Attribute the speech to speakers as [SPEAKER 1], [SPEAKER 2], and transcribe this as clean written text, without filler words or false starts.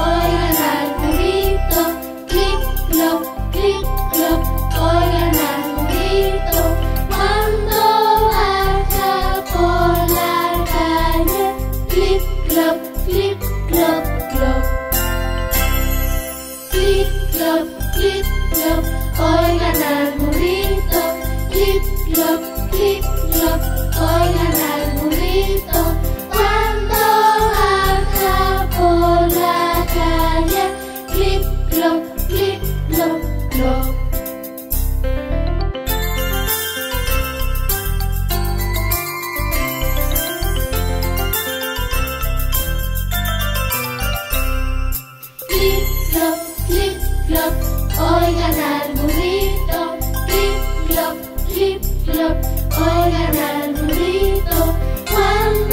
[SPEAKER 1] oigan al burrito, clip, clop, oigan al burrito, cuando baja por la calle, clip, clop, clop. Clip, clop, oigan al burrito, clip, clop, oigan al burrito, cuando baja por la calle, clip, clop, clop. Clip, clop, oigan al burrito, clip, clop, oigan al burrito, cuando